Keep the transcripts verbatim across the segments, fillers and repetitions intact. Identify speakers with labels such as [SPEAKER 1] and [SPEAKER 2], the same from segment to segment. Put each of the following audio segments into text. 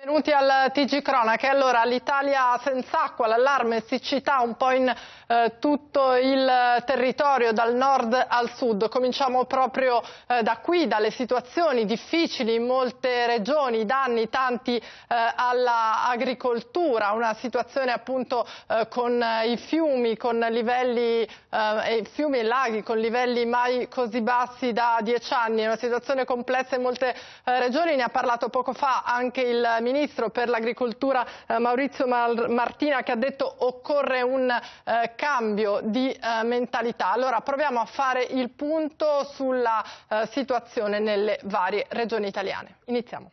[SPEAKER 1] Benvenuti al T G Cronache. Allora, l'Italia senza acqua, l'allarme siccità un po' in eh, tutto il territorio, dal nord al sud. Cominciamo proprio eh, da qui, dalle situazioni difficili in molte regioni, danni tanti eh, all'agricoltura, una situazione appunto eh, con i fiumi, con livelli, eh, fiumi e laghi con livelli mai così bassi da dieci anni, è una situazione complessa in molte eh, regioni, ne ha parlato poco fa anche il ministro Ministro per l'agricoltura eh, Maurizio Martina, che ha detto occorre un eh, cambio di eh, mentalità. Allora proviamo a fare il punto sulla eh, situazione nelle varie regioni italiane. Iniziamo.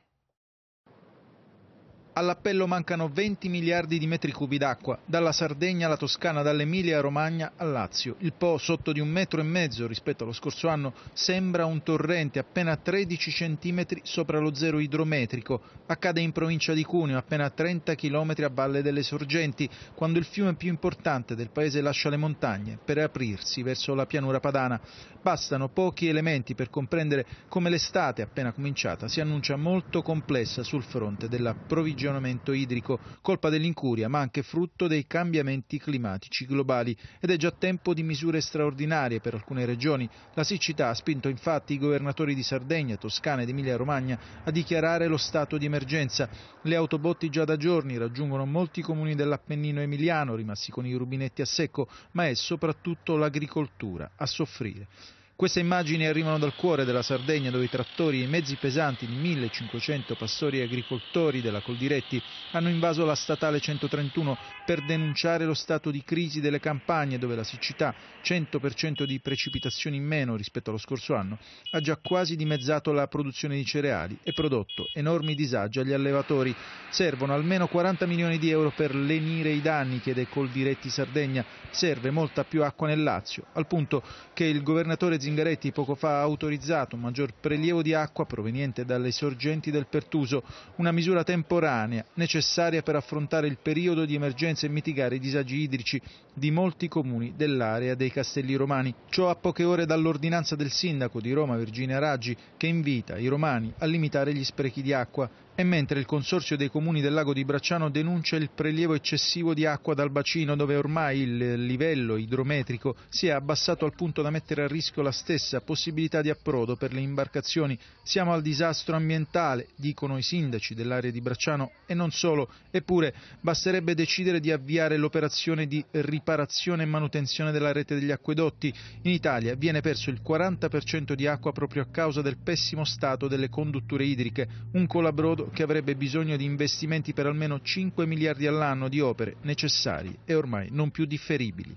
[SPEAKER 2] All'appello mancano venti miliardi di metri cubi d'acqua, dalla Sardegna alla Toscana, dall'Emilia Romagna al Lazio. Il Po, sotto di un metro e mezzo rispetto allo scorso anno, sembra un torrente appena tredici centimetri sopra lo zero idrometrico. Accade in provincia di Cuneo, appena trenta chilometri a valle delle Sorgenti, quando il fiume più importante del paese lascia le montagne per aprirsi verso la pianura padana. Bastano pochi elementi per comprendere come l'estate appena cominciata si annuncia molto complessa sul fronte dell'approvvigionamento idrico, colpa dell'incuria ma anche frutto dei cambiamenti climatici globali, ed è già tempo di misure straordinarie per alcune regioni. La siccità ha spinto infatti i governatori di Sardegna, Toscana ed Emilia Romagna a dichiarare lo stato di emergenza. Le autobotti già da giorni raggiungono molti comuni dell'Appennino emiliano rimasti con i rubinetti a secco, ma è soprattutto l'agricoltura a soffrire. Queste immagini arrivano dal cuore della Sardegna, dove i trattori e i mezzi pesanti di millecinquecento pastori e agricoltori della Coldiretti hanno invaso la statale centotrentuno per denunciare lo stato di crisi delle campagne, dove la siccità, cento per cento di precipitazioni in meno rispetto allo scorso anno, ha già quasi dimezzato la produzione di cereali e prodotto enormi disagi agli allevatori. Servono almeno quaranta milioni di euro per lenire i danni, chiede Coldiretti Sardegna. Serve molta più acqua nel Lazio, al punto che il governatore Zingaretti poco fa ha autorizzato un maggior prelievo di acqua proveniente dalle sorgenti del Pertuso, una misura temporanea necessaria per affrontare il periodo di emergenza e mitigare i disagi idrici di molti comuni dell'area dei Castelli Romani. Ciò a poche ore dall'ordinanza del sindaco di Roma Virginia Raggi, che invita i romani a limitare gli sprechi di acqua. E mentre il consorzio dei comuni del lago di Bracciano denuncia il prelievo eccessivo di acqua dal bacino, dove ormai il livello idrometrico si è abbassato al punto da mettere a rischio la stessa possibilità di approdo per le imbarcazioni. Siamo al disastro ambientale, dicono i sindaci dell'area di Bracciano, e non solo. Eppure basterebbe decidere di avviare l'operazione di riparazione e manutenzione della rete degli acquedotti. In Italia viene perso il quaranta per cento di acqua proprio a causa del pessimo stato delle condutture idriche, un colabrodo che avrebbe bisogno di investimenti per almeno cinque miliardi all'anno di opere necessarie e ormai non più differibili.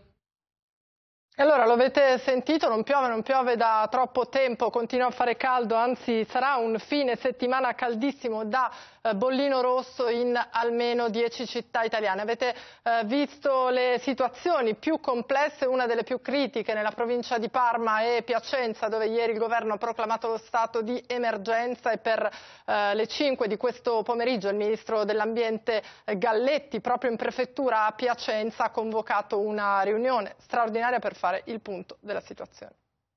[SPEAKER 1] Allora, lo avete sentito, non piove, non piove da troppo tempo, continua a fare caldo, anzi sarà un fine settimana caldissimo da eh, bollino rosso in almeno dieci città italiane. Avete eh, visto le situazioni più complesse, una delle più critiche nella provincia di Parma e Piacenza, dove ieri il governo ha proclamato lo stato di emergenza, e per eh, le cinque di questo pomeriggio il ministro dell'ambiente Galletti, proprio in prefettura a Piacenza, ha convocato una riunione straordinaria per fare il punto della situazione.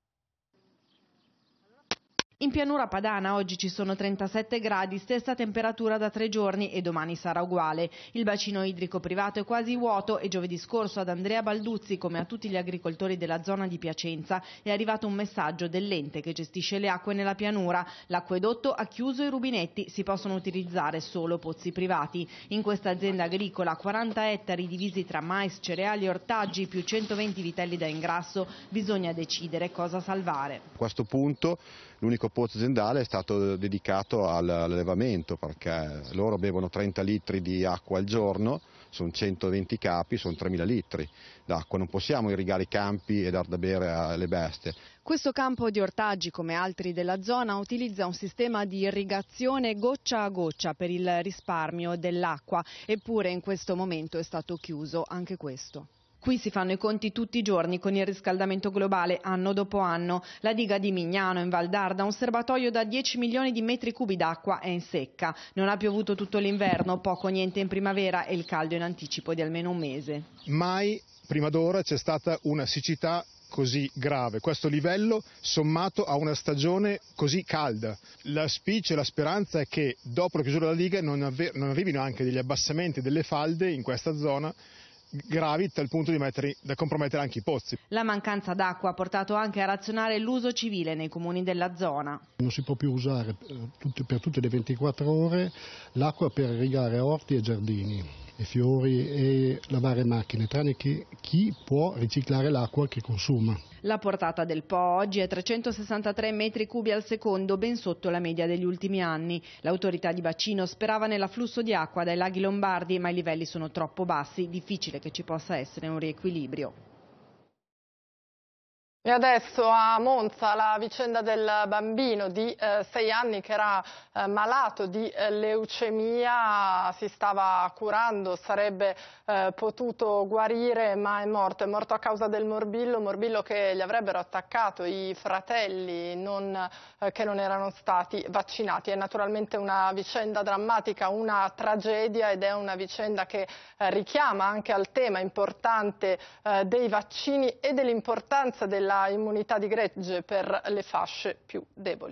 [SPEAKER 3] In pianura padana oggi ci sono trentasette gradi, stessa temperatura da tre giorni, e domani sarà uguale. Il bacino idrico privato è quasi vuoto e giovedì scorso ad Andrea Balduzzi, come a tutti gli agricoltori della zona di Piacenza, è arrivato un messaggio dell'ente che gestisce le acque nella pianura. L'acquedotto ha chiuso i rubinetti, si possono utilizzare solo pozzi privati. In questa azienda agricola, quaranta ettari divisi tra mais, cereali e ortaggi più centoventi vitelli da ingrasso, bisogna decidere cosa salvare.
[SPEAKER 4] A questo punto l'unico pozzo aziendale è stato dedicato all'allevamento, perché loro bevono trenta litri di acqua al giorno, sono centoventi capi, sono tremila litri d'acqua, non possiamo irrigare i campi e dar da bere alle bestie.
[SPEAKER 3] Questo campo di ortaggi, come altri della zona, utilizza un sistema di irrigazione goccia a goccia per il risparmio dell'acqua, eppure in questo momento è stato chiuso anche questo. Qui si fanno i conti tutti i giorni con il riscaldamento globale, anno dopo anno. La diga di Mignano, in Val d'Arda, un serbatoio da dieci milioni di metri cubi d'acqua, è in secca. Non ha piovuto tutto l'inverno, poco o niente in primavera e il caldo in anticipo di almeno un mese.
[SPEAKER 5] Mai prima d'ora c'è stata una siccità così grave, questo livello sommato a una stagione così calda. La spiccia e la speranza è che dopo la chiusura della Liga non, avve- non arrivino anche degli abbassamenti delle falde in questa zona gravi tal punto di mettere, da compromettere anche i pozzi.
[SPEAKER 3] La mancanza d'acqua ha portato anche a razionare l'uso civile nei comuni della zona.
[SPEAKER 6] Non si può più usare per tutte le ventiquattro ore l'acqua per irrigare orti e giardini e fiori e lavare macchine, tranne chi, chi può riciclare l'acqua che consuma.
[SPEAKER 3] La portata del Po oggi è trecentosessantatré metri cubi al secondo, ben sotto la media degli ultimi anni. L'autorità di bacino sperava nell'afflusso di acqua dai laghi lombardi, ma i livelli sono troppo bassi, difficile che ci possa essere un riequilibrio.
[SPEAKER 1] E adesso a Monza la vicenda del bambino di eh, sei anni che era eh, malato di eh, leucemia, si stava curando, sarebbe eh, potuto guarire, ma è morto. È morto a causa del morbillo, morbillo che gli avrebbero attaccato i fratelli non, eh, che non erano stati vaccinati. È naturalmente una vicenda drammatica, una tragedia, ed è una vicenda che eh, richiama anche al tema importante eh, dei vaccini e dell'importanza della immunità di gregge per le fasce più deboli.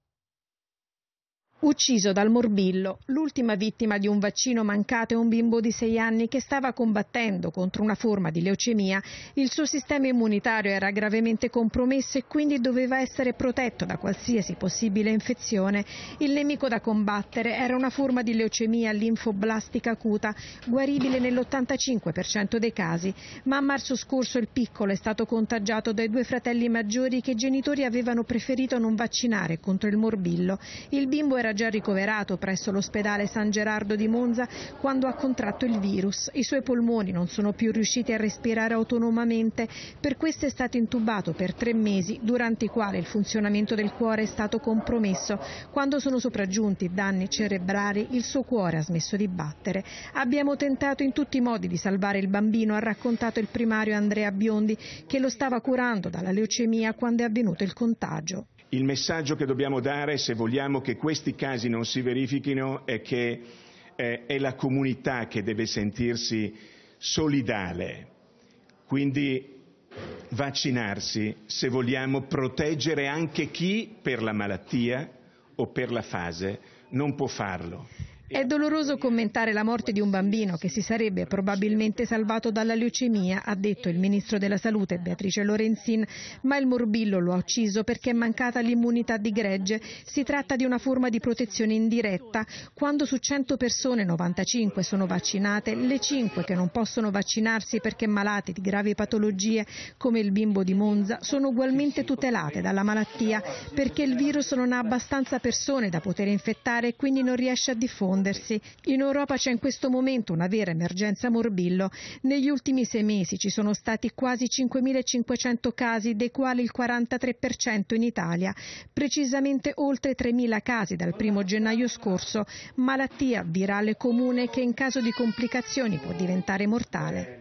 [SPEAKER 7] Ucciso dal morbillo, l'ultima vittima di un vaccino mancato è un bimbo di sei anni che stava combattendo contro una forma di leucemia. Il suo sistema immunitario era gravemente compromesso e quindi doveva essere protetto da qualsiasi possibile infezione. Il nemico da combattere era una forma di leucemia linfoblastica acuta, guaribile nell'ottantacinque per cento dei casi. Ma a marzo scorso il piccolo è stato contagiato dai due fratelli maggiori che i genitori avevano preferito non vaccinare contro il morbillo. Il bimbo era già ricoverato presso l'ospedale San Gerardo di Monza quando ha contratto il virus. I suoi polmoni non sono più riusciti a respirare autonomamente, per questo è stato intubato per tre mesi, durante i quali il funzionamento del cuore è stato compromesso. Quando sono sopraggiunti danni cerebrali, il suo cuore ha smesso di battere. Abbiamo tentato in tutti i modi di salvare il bambino, ha raccontato il primario Andrea Biondi, che lo stava curando dalla leucemia quando è avvenuto il contagio.
[SPEAKER 8] Il messaggio che dobbiamo dare, se vogliamo che questi casi non si verifichino, è che eh, è la comunità che deve sentirsi solidale, quindi vaccinarsi se vogliamo proteggere anche chi per la malattia o per la fase non può farlo.
[SPEAKER 7] È doloroso commentare la morte di un bambino che si sarebbe probabilmente salvato dalla leucemia, ha detto il ministro della Salute Beatrice Lorenzin, ma il morbillo lo ha ucciso perché è mancata l'immunità di gregge. Si tratta di una forma di protezione indiretta. Quando su cento persone novantacinque sono vaccinate, le cinque che non possono vaccinarsi perché malate di gravi patologie, come il bimbo di Monza, sono ugualmente tutelate dalla malattia perché il virus non ha abbastanza persone da poter infettare e quindi non riesce a diffondersi. In Europa c'è in questo momento una vera emergenza morbillo. Negli ultimi sei mesi ci sono stati quasi cinquemilacinquecento casi, dei quali il quarantatré per cento in Italia, precisamente oltre tremila casi dal primo gennaio scorso, malattia virale comune che in caso di complicazioni può diventare mortale.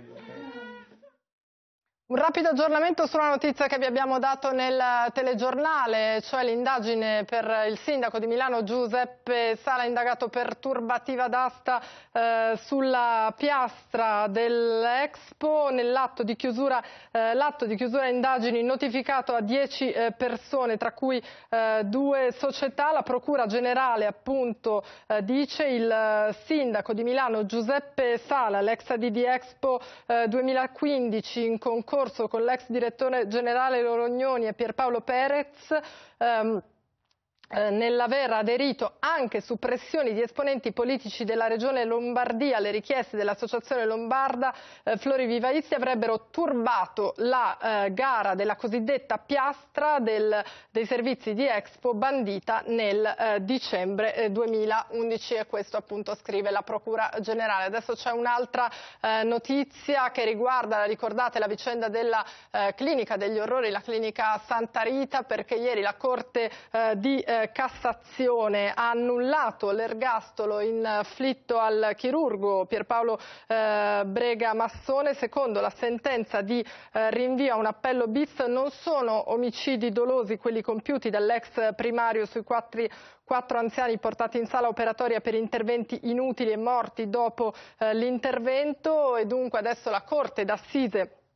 [SPEAKER 1] Un rapido aggiornamento sulla notizia che vi abbiamo dato nel telegiornale, cioè l'indagine per il sindaco di Milano Giuseppe Sala, indagato per turbativa d'asta eh, sulla piastra dell'Expo. Nell'atto di chiusura, eh, l'atto di chiusura indagini notificato a dieci eh, persone, tra cui eh, due società. La Procura Generale appunto eh, dice il sindaco di Milano Giuseppe Sala, l'ex A D di Expo eh, duemilaquindici, in concorso con l'ex direttore generale Lorognoni e Pierpaolo Perez, ehm, eh, nell'aver aderito anche su pressioni di esponenti politici della regione Lombardia alle richieste dell'associazione lombarda, eh, Flori Vivaisti, avrebbero turbato la eh, gara della cosiddetta piastra del, dei servizi di Expo bandita nel eh, dicembre eh, duemilaundici, e questo appunto scrive la Procura Generale. Adesso c'è un'altra eh, notizia che riguarda, ricordate, la vicenda della eh, clinica degli orrori, la clinica Santa Rita, perché ieri la Corte eh, di eh, Cassazione ha annullato l'ergastolo inflitto al chirurgo Pierpaolo eh, Brega Massone. Secondo la sentenza di eh, rinvio a un appello bis, non sono omicidi dolosi quelli compiuti dall'ex primario sui quattro Quattro anziani portati in sala operatoria per interventi inutili e morti dopo eh, l'intervento, e dunque adesso la Corte d'Assise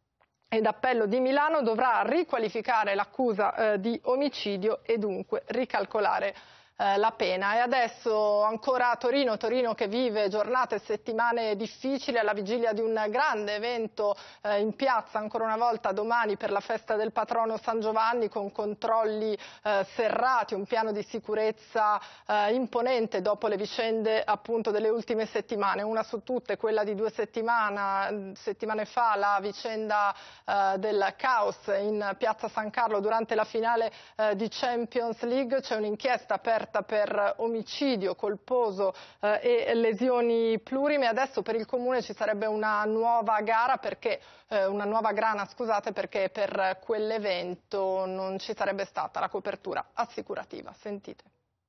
[SPEAKER 1] e d'Appello di Milano dovrà riqualificare l'accusa eh, di omicidio e dunque ricalcolare eh, la pena. E adesso ancora a Torino, Torino che vive giornate e settimane difficili alla vigilia di un grande evento eh, in piazza ancora una volta domani per la festa del patrono San Giovanni, con controlli eh, serrati, un piano di sicurezza eh, imponente dopo le vicende appunto delle ultime settimane. Una su tutte, quella di due settimane, settimane fa, la vicenda eh, del caos in piazza San Carlo durante la finale eh, di Champions League. C'è un'inchiesta aperta per omicidio colposo eh, e lesioni plurime. Adesso per il Comune ci sarebbe una nuova gara perché eh, una nuova grana, scusate, perché per quell'evento non ci sarebbe stata la copertura assicurativa. Sentite.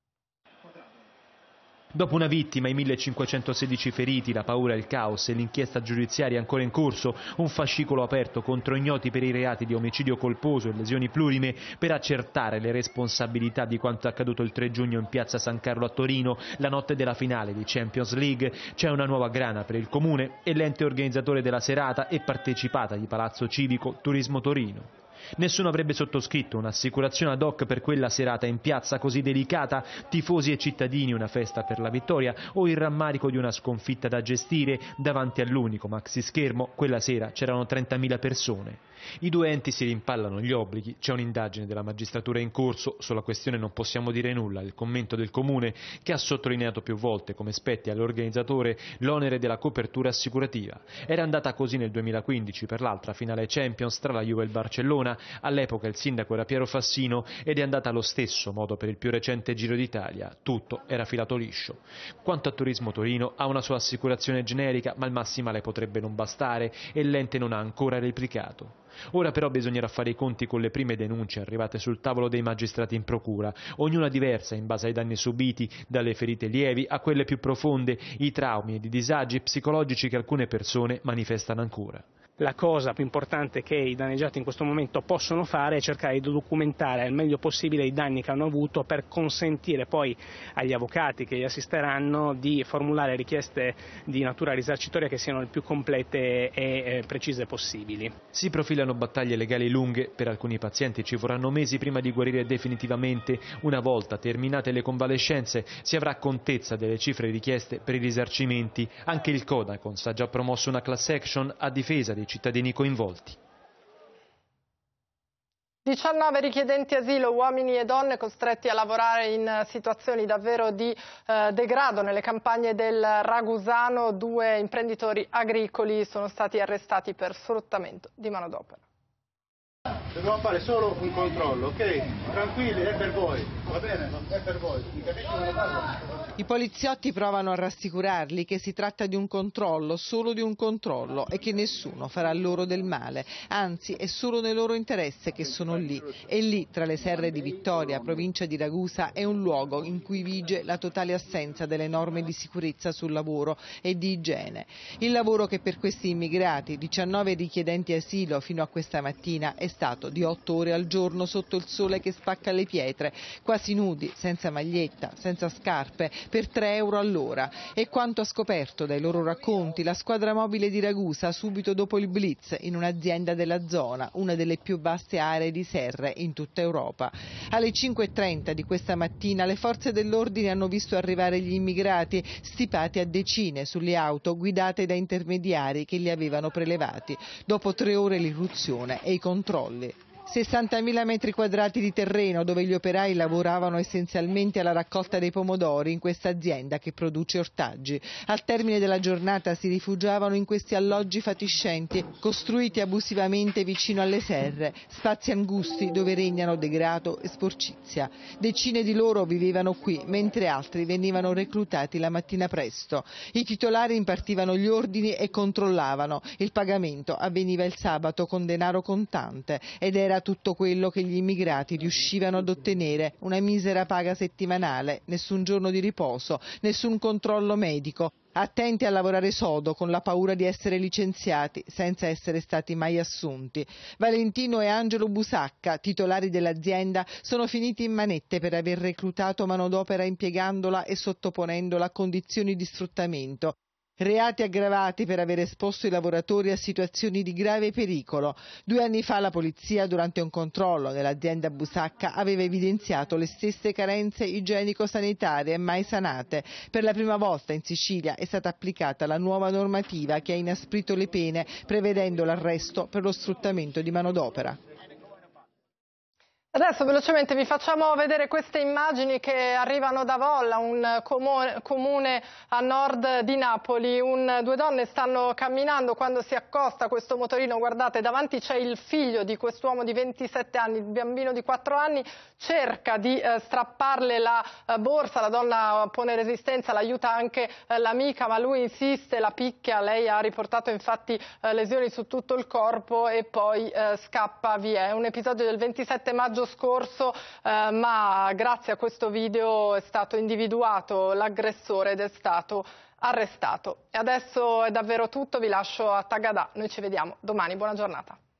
[SPEAKER 9] Dopo una vittima, i millecinquecentosedici feriti, la paura, il caos e l'inchiesta giudiziaria ancora in corso, un fascicolo aperto contro ignoti per i reati di omicidio colposo e lesioni plurime per accertare le responsabilità di quanto accaduto il tre giugno in piazza San Carlo a Torino, la notte della finale di Champions League. C'è una nuova grana per il Comune e l'ente organizzatore della serata e partecipata di Palazzo Civico Turismo Torino. Nessuno avrebbe sottoscritto un'assicurazione ad hoc per quella serata in piazza così delicata, tifosi e cittadini, una festa per la vittoria o il rammarico di una sconfitta da gestire. Davanti all'unico maxi schermo quella sera c'erano trentamila persone. I due enti si rimpallano gli obblighi, c'è un'indagine della magistratura in corso, sulla questione non possiamo dire nulla. Il commento del Comune, che ha sottolineato più volte come spetti all'organizzatore l'onere della copertura assicurativa. Era andata così nel duemilaquindici per l'altra finale Champions tra la Juve e il Barcellona. All'epoca il sindaco era Piero Fassino ed è andata allo stesso modo per il più recente Giro d'Italia. Tutto era filato liscio. Quanto a Turismo Torino, ha una sua assicurazione generica, ma il massimale potrebbe non bastare e l'ente non ha ancora replicato. Ora però bisognerà fare i conti con le prime denunce arrivate sul tavolo dei magistrati in procura, ognuna diversa in base ai danni subiti, dalle ferite lievi a quelle più profonde, i traumi ed i disagi psicologici che alcune persone manifestano ancora.
[SPEAKER 10] La cosa più importante che i danneggiati in questo momento possono fare è cercare di documentare al meglio possibile i danni che hanno avuto per consentire poi agli avvocati che li assisteranno di formulare richieste di natura risarcitoria che siano le più complete e precise possibili.
[SPEAKER 9] Si profilano battaglie legali lunghe, per alcuni pazienti ci vorranno mesi prima di guarire definitivamente. Una volta terminate le convalescenze si avrà contezza delle cifre richieste per i risarcimenti. Anche il Codacons ha già promosso una class action a difesa dei cittadini coinvolti.
[SPEAKER 1] diciannove richiedenti asilo, uomini e donne costretti a lavorare in situazioni davvero di eh, degrado nelle campagne del Ragusano. Due imprenditori agricoli sono stati arrestati per sfruttamento di manodopera.
[SPEAKER 11] Dobbiamo fare solo un controllo, ok? Tranquilli, è per voi, va bene? È per voi, mi capisci come parlo?
[SPEAKER 12] I poliziotti provano a rassicurarli che si tratta di un controllo, solo di un controllo, e che nessuno farà loro del male, anzi è solo nel loro interesse che sono lì. E lì, tra le serre di Vittoria, provincia di Ragusa, è un luogo in cui vige la totale assenza delle norme di sicurezza sul lavoro e di igiene. Il lavoro che per questi immigrati, diciannove richiedenti asilo fino a questa mattina, è stato di otto ore al giorno sotto il sole che spacca le pietre, quasi nudi, senza maglietta, senza scarpe, per tre euro all'ora. E quanto ha scoperto dai loro racconti la squadra mobile di Ragusa subito dopo il blitz in un'azienda della zona, una delle più vaste aree di serre in tutta Europa. Alle cinque e trenta di questa mattina le forze dell'ordine hanno visto arrivare gli immigrati stipati a decine sulle auto guidate da intermediari che li avevano prelevati. Dopo tre ore l'irruzione e i controlli. sessantamila metri quadrati di terreno dove gli operai lavoravano essenzialmente alla raccolta dei pomodori in questa azienda che produce ortaggi. Al termine della giornata si rifugiavano in questi alloggi fatiscenti, costruiti abusivamente vicino alle serre, spazi angusti dove regnano degrado e sporcizia. Decine di loro vivevano qui, mentre altri venivano reclutati la mattina presto. I titolari impartivano gli ordini e controllavano. Il pagamento avveniva il sabato con denaro contante ed era tutto quello che gli immigrati riuscivano ad ottenere, una misera paga settimanale, nessun giorno di riposo, nessun controllo medico, attenti a lavorare sodo con la paura di essere licenziati senza essere stati mai assunti. Valentino e Angelo Busacca, titolari dell'azienda, sono finiti in manette per aver reclutato manodopera impiegandola e sottoponendola a condizioni di sfruttamento. Reati aggravati per aver esposto i lavoratori a situazioni di grave pericolo. Due anni fa la polizia, durante un controllo nell'azienda Busacca, aveva evidenziato le stesse carenze igienico-sanitarie mai sanate. Per la prima volta in Sicilia è stata applicata la nuova normativa che ha inasprito le pene, prevedendo l'arresto per lo sfruttamento di manodopera.
[SPEAKER 1] Adesso velocemente vi facciamo vedere queste immagini che arrivano da Volla, un comune a nord di Napoli. Un, due donne stanno camminando quando si accosta questo motorino. Guardate, davanti c'è il figlio di quest'uomo di ventisette anni, il bambino di quattro anni, cerca di eh, strapparle la eh, borsa, la donna pone resistenza, l'aiuta anche eh, l'amica, ma lui insiste, la picchia, lei ha riportato infatti eh, lesioni su tutto il corpo e poi eh, scappa via. È un episodio del ventisette maggio scorso, eh, ma grazie a questo video è stato individuato l'aggressore ed è stato arrestato. E adesso è davvero tutto, vi lascio a Tagadà, noi ci vediamo domani, buona giornata.